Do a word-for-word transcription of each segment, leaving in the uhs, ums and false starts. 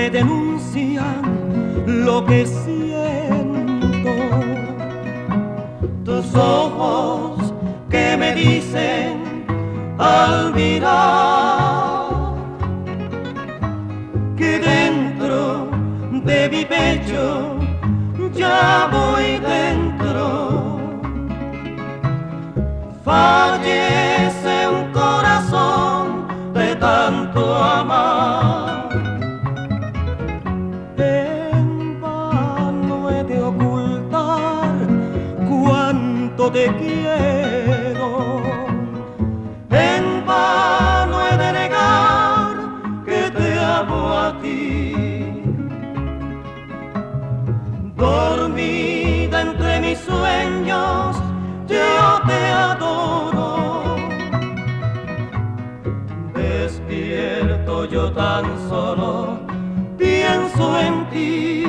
me denuncian lo que siento. Tus ojos que me dicen al mirar que dentro de mi pecho ya voy dentro. Fallece un corazón de tanto amar. En vano he de ocultar cuánto te quiero. En vano he de negar que te amo a ti. Dormida entre mis sueños, yo te adoro. Despierto yo tan solo, pienso en ti.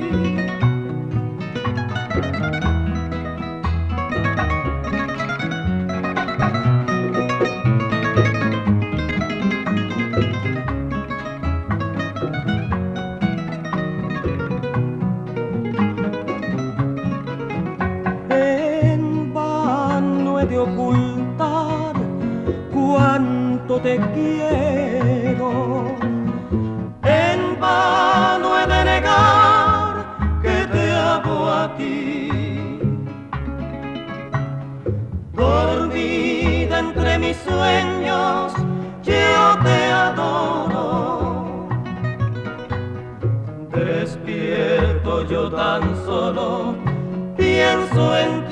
De ocultar cuánto te quiero. En vano he de negar que te amo a ti. Dormida entre mis sueños, yo te adoro. Despierto yo tan solo, pienso en ti.